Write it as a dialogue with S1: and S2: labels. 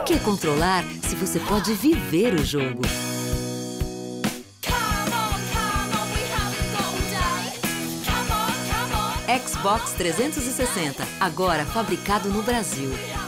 S1: que controlar se você pode viver o jogo? Xbox 360, agora fabricado no Brasil.